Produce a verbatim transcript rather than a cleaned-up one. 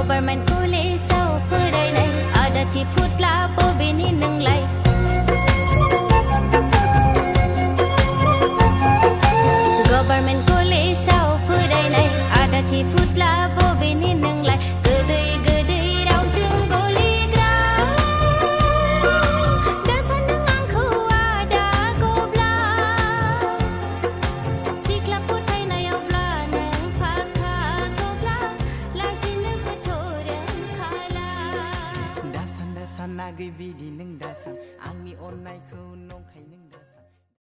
Government kulisaw padaynay ada ti putla po bininanglay. Government kulisaw padaynay ada ti putla po bininanglay. Geday geday raw jeng goligra dasan nang kuwa da gobla sikla putai na yaw bla nang paka gobla lazin betoreng kala dasan dasan nagay bidi nang dasan angni onai ku nong kay nang